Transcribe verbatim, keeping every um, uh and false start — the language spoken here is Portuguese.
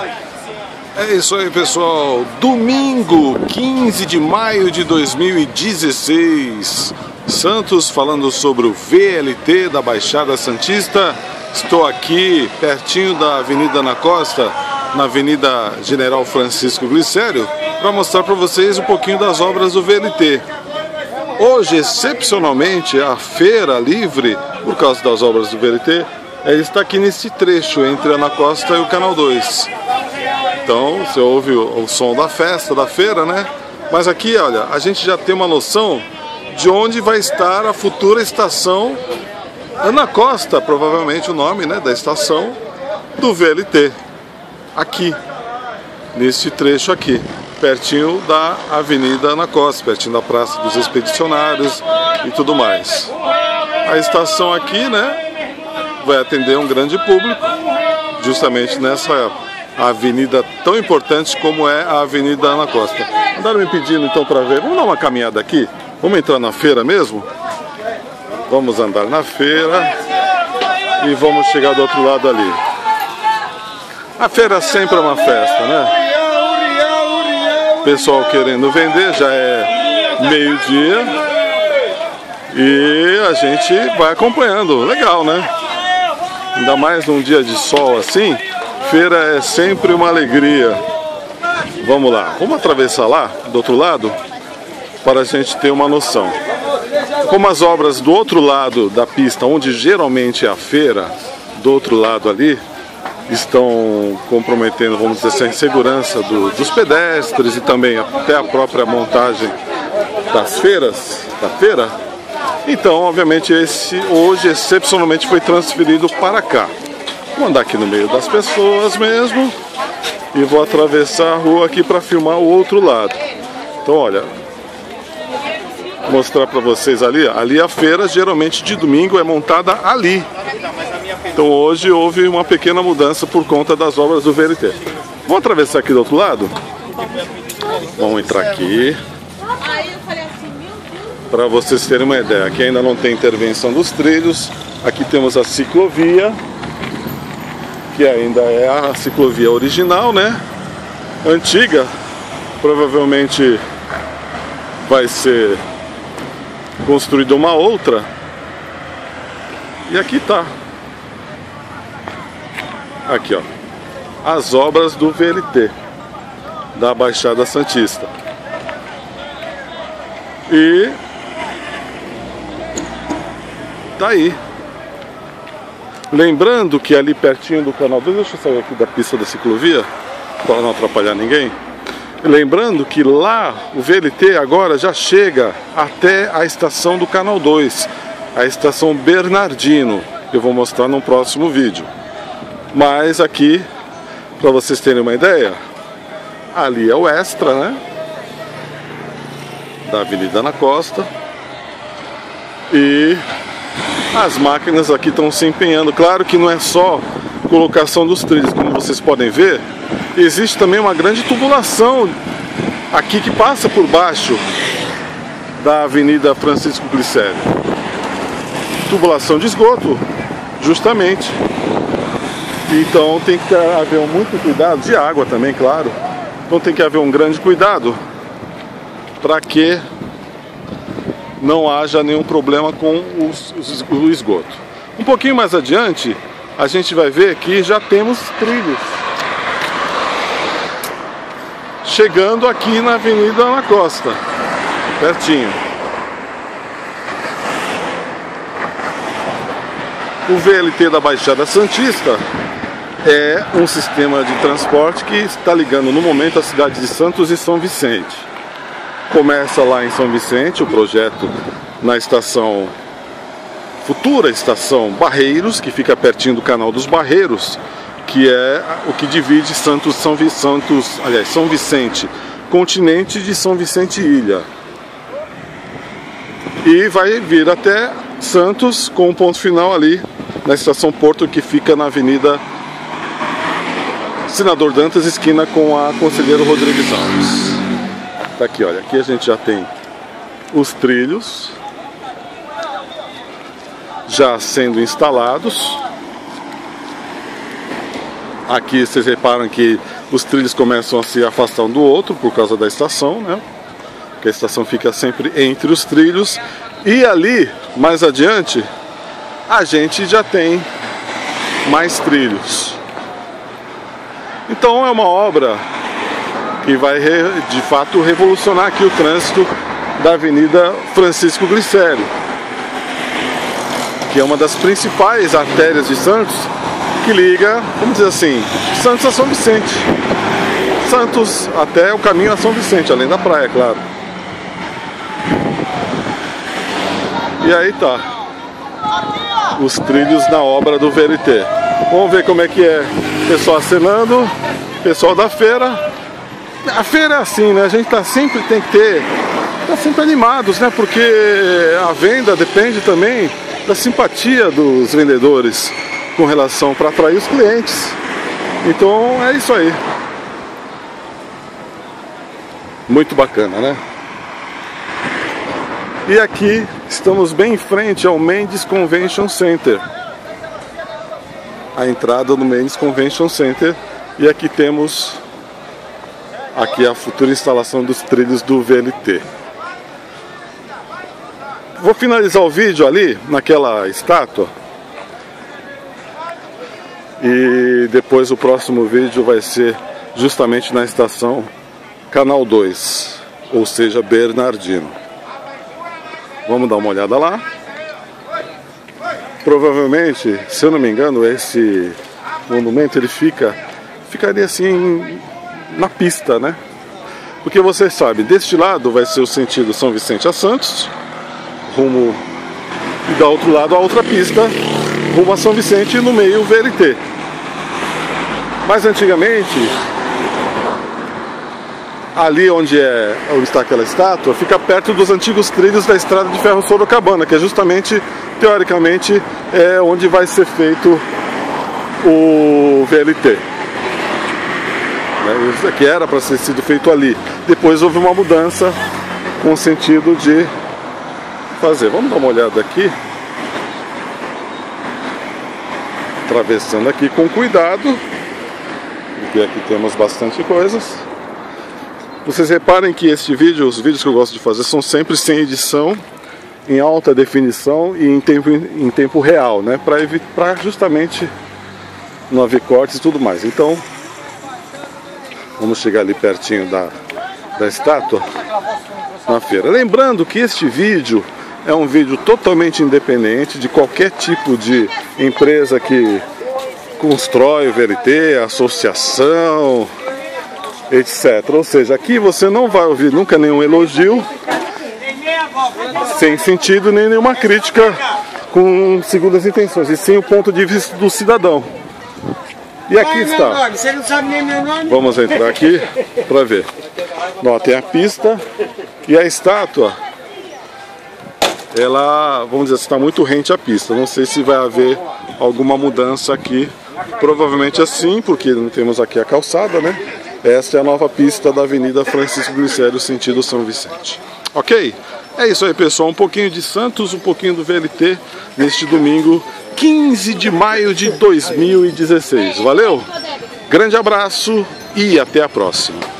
É isso aí, pessoal. Domingo, quinze de maio de dois mil e dezesseis. Santos falando sobre o V L T da Baixada Santista. Estou aqui pertinho da Avenida Ana Costa, na Avenida General Francisco Glicério, para mostrar para vocês um pouquinho das obras do V L T. Hoje, excepcionalmente, a feira livre, por causa das obras do V L T, ela está aqui nesse trecho entre a Ana Costa e o Canal dois. Então, você ouve o, o som da festa, da feira, né? Mas aqui, olha, a gente já tem uma noção de onde vai estar a futura estação Ana Costa, provavelmente o nome, né, da estação do V L T. Aqui, neste trecho aqui, pertinho da Avenida Ana Costa, pertinho da Praça dos Expedicionários e tudo mais. A estação aqui, né, vai atender um grande público, justamente nessa avenida tão importante como é a Avenida Ana Costa. Andaram me pedindo então para ver, vamos dar uma caminhada aqui? Vamos entrar na feira mesmo? Vamos andar na feira e vamos chegar do outro lado ali. A feira sempre é uma festa, né? Pessoal querendo vender, já é meio-dia e a gente vai acompanhando. Legal, né? Ainda mais num dia de sol assim, feira é sempre uma alegria. Vamos lá, vamos atravessar lá, do outro lado, para a gente ter uma noção. Como as obras do outro lado da pista, onde geralmente é a feira, do outro lado ali, estão comprometendo, vamos dizer assim, a segurança do, dos pedestres e também até a própria montagem das feiras, da feira. Então, obviamente, esse hoje excepcionalmente foi transferido para cá. Vou andar aqui no meio das pessoas mesmo e vou atravessar a rua aqui para filmar o outro lado. Então, olha, mostrar para vocês ali, ali a feira geralmente de domingo é montada ali. Então hoje houve uma pequena mudança por conta das obras do V L T. Vamos atravessar aqui do outro lado? Vamos entrar aqui. Para vocês terem uma ideia, aqui ainda não tem intervenção dos trilhos. Aqui temos a ciclovia, que ainda é a ciclovia original, né? Antiga, provavelmente vai ser construída uma outra. E aqui tá. Aqui, ó. As obras do V L T da Baixada Santista. E daí. Lembrando que ali pertinho do Canal dois, deixa eu sair aqui da pista da ciclovia para não atrapalhar ninguém. Lembrando que lá o V L T agora já chega até a estação do Canal dois, a estação Bernardino. Eu vou mostrar no próximo vídeo. Mas aqui, para vocês terem uma ideia, ali é o extra, né, da Avenida Ana Costa. E as máquinas aqui estão se empenhando. Claro que não é só colocação dos trilhos, como vocês podem ver. Existe também uma grande tubulação aqui que passa por baixo da Avenida Francisco Glicério. Tubulação de esgoto, justamente. Então tem que haver muito cuidado, de água também, claro. Então tem que haver um grande cuidado para que não haja nenhum problema com os, os, o esgoto. Um pouquinho mais adiante, a gente vai ver que já temos trilhos chegando aqui na Avenida Ana Costa, pertinho. O V L T da Baixada Santista é um sistema de transporte que está ligando no momento a cidade de Santos e São Vicente. Começa lá em São Vicente o projeto na estação, futura estação Barreiros, que fica pertinho do Canal dos Barreiros, que é o que divide Santos, São Vicente, Santos, aliás, São Vicente Continente de São Vicente Ilha. E vai vir até Santos com um ponto final ali na estação Porto, que fica na Avenida Senador Dantas, esquina com a Conselheiro Rodrigues Alves. Tá aqui, olha, aqui a gente já tem os trilhos já sendo instalados. Aqui vocês reparam que os trilhos começam a se afastar um do outro por causa da estação, né? Porque a estação fica sempre entre os trilhos. E ali, mais adiante, a gente já tem mais trilhos. Então é uma obra que vai de fato revolucionar aqui o trânsito da Avenida Francisco Glicério, que é uma das principais artérias de Santos, que liga, vamos dizer assim, Santos a São Vicente. Santos até o caminho a São Vicente, além da praia, claro. E aí tá, os trilhos na obra do V L T. Vamos ver como é que é. Pessoal acenando, pessoal da feira. A feira é assim, né? A gente tá sempre, tem que ter, tá sempre animados, né? Porque a venda depende também da simpatia dos vendedores com relação para atrair os clientes. Então é isso aí. Muito bacana, né? E aqui estamos bem em frente ao Mendes Convention Center. A entrada do Mendes Convention Center. E aqui temos aqui a futura instalação dos trilhos do V L T. Vou finalizar o vídeo ali naquela estátua. E depois o próximo vídeo vai ser justamente na estação Canal dois, ou seja, Bernardino. Vamos dar uma olhada lá. Provavelmente, se eu não me engano, esse monumento ele fica ficaria assim na pista, né? Porque vocês sabem, deste lado vai ser o sentido São Vicente a Santos, rumo, e da outro lado a outra pista, rumo a São Vicente, e no meio o V L T. Mas antigamente, ali onde, é, onde está aquela estátua, fica perto dos antigos trilhos da estrada de ferro Sorocabana, que é justamente, teoricamente, é onde vai ser feito o V L T. Isso aqui era para ter sido feito ali. Depois houve uma mudança com o sentido de fazer. Vamos dar uma olhada aqui. Atravessando aqui com cuidado, porque aqui temos bastante coisas. Vocês reparem que este vídeo, os vídeos que eu gosto de fazer, são sempre sem edição, em alta definição e em tempo, em tempo real, né? Para evitar justamente não haver cortes e tudo mais. Então, vamos chegar ali pertinho da, da estátua na feira. Lembrando que este vídeo é um vídeo totalmente independente de qualquer tipo de empresa que constrói o V L T, associação, etcétera. Ou seja, aqui você não vai ouvir nunca nenhum elogio sem sentido, nem nenhuma crítica com segundas intenções, e sim o ponto de vista do cidadão. E aqui está. Vamos entrar aqui para ver. Ó, tem a pista e a estátua. Ela, vamos dizer, está muito rente à pista. Não sei se vai haver alguma mudança aqui. Provavelmente assim, porque não temos aqui a calçada, né? Esta é a nova pista da Avenida Francisco Glicério, sentido São Vicente. Ok? É isso aí, pessoal. Um pouquinho de Santos, um pouquinho do V L T neste domingo, quinze de maio de dois mil e dezesseis. Valeu? Grande abraço e até a próxima.